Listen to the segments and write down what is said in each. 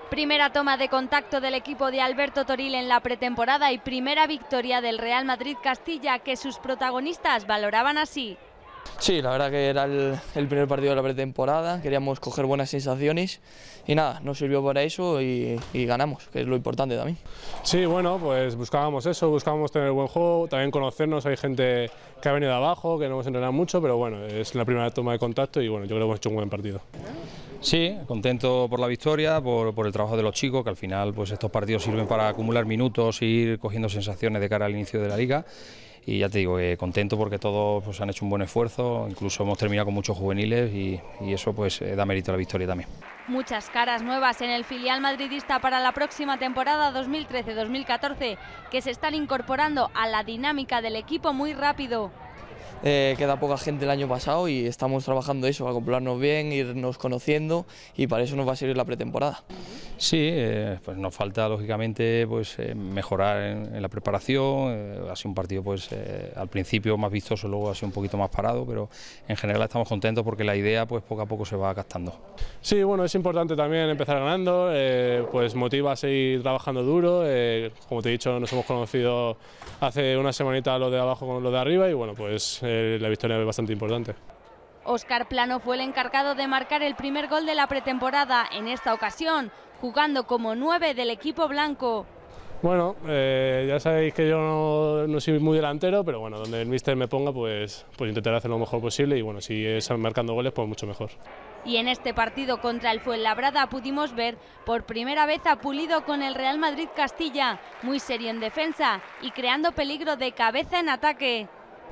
Primera toma de contacto del equipo de Alberto Toril en la pretemporada y primera victoria del Real Madrid Castilla que sus protagonistas valoraban así. Sí, la verdad que era el primer partido de la pretemporada, queríamos coger buenas sensaciones y nada, nos sirvió para eso y ganamos, que es lo importante también. Sí, bueno, pues buscábamos eso, buscábamos tener buen juego, también conocernos, hay gente que ha venido de abajo, que no hemos entrenado mucho, pero bueno, es la primera toma de contacto y bueno, yo creo que hemos hecho un buen partido. Sí, contento por la victoria, por el trabajo de los chicos, que al final pues estos partidos sirven para acumular minutos e ir cogiendo sensaciones de cara al inicio de la liga. Y ya te digo, contento porque todos pues, han hecho un buen esfuerzo, incluso hemos terminado con muchos juveniles y eso pues da mérito a la victoria también. Muchas caras nuevas en el filial madridista para la próxima temporada 2013-2014 que se están incorporando a la dinámica del equipo muy rápido. Queda poca gente el año pasado y estamos trabajando eso, acoplarnos bien, irnos conociendo y para eso nos va a servir la pretemporada. Sí, pues nos falta lógicamente pues mejorar en la preparación, ha sido un partido pues al principio más vistoso, luego ha sido un poquito más parado, pero en general estamos contentos porque la idea pues poco a poco se va captando. Sí, bueno, es importante también empezar ganando, pues motiva a seguir trabajando duro, como te he dicho nos hemos conocido hace una semanita los de abajo con los de arriba y bueno, pues la victoria es bastante importante. Óscar Plano fue el encargado de marcar el primer gol de la pretemporada, en esta ocasión, jugando como 9 del equipo blanco. Bueno, ya sabéis que yo no soy muy delantero, pero bueno, donde el míster me ponga, pues intentaré hacer lo mejor posible y bueno, si es marcando goles, pues mucho mejor. Y en este partido contra el Fuenlabrada pudimos ver por primera vez a Pulido con el Real Madrid Castilla, muy serio en defensa y creando peligro de cabeza en ataque.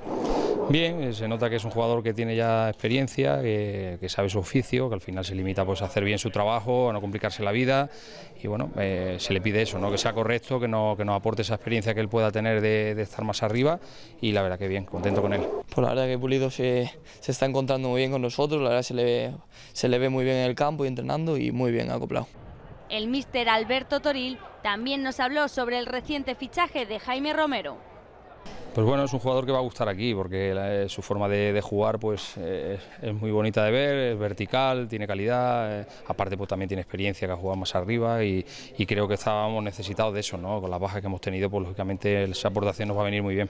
Bien, se nota que es un jugador que tiene ya experiencia, que sabe su oficio, que al final se limita pues, a hacer bien su trabajo, a no complicarse la vida y bueno, se le pide eso, ¿no? Que sea correcto, que nos aporte esa experiencia que él pueda tener de estar más arriba y la verdad que bien, contento con él. Pues la verdad que Pulido se está encontrando muy bien con nosotros, la verdad se le ve muy bien en el campo y entrenando y muy bien acoplado. El míster Alberto Toril también nos habló sobre el reciente fichaje de Jaime Romero. Pues bueno, es un jugador que va a gustar aquí porque su forma de jugar pues, es muy bonita de ver, es vertical, tiene calidad, aparte pues, también tiene experiencia que ha jugado más arriba y creo que estábamos necesitados de eso, ¿no? Con las bajas que hemos tenido, pues lógicamente esa aportación nos va a venir muy bien.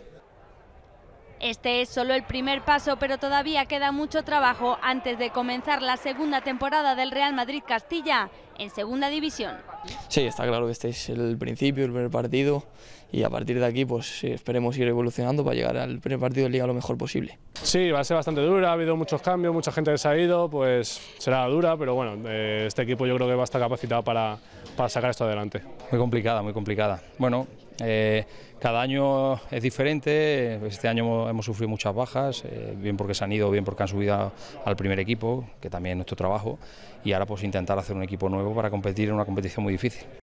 Este es solo el primer paso, pero todavía queda mucho trabajo antes de comenzar la segunda temporada del Real Madrid Castilla en segunda división. Sí, está claro que este es el principio, el primer partido y a partir de aquí pues esperemos ir evolucionando para llegar al primer partido de Liga lo mejor posible. Sí, va a ser bastante dura, ha habido muchos cambios, mucha gente que se ha ido, pues será dura, pero bueno, este equipo yo creo que va a estar capacitado para sacar esto adelante. Muy complicada, muy complicada. Bueno, cada año es diferente, este año hemos sufrido muchas bajas, bien porque se han ido, bien porque han subido al primer equipo, que también es nuestro trabajo, y ahora pues intentar hacer un equipo nuevo para competir en una competición muy difícil.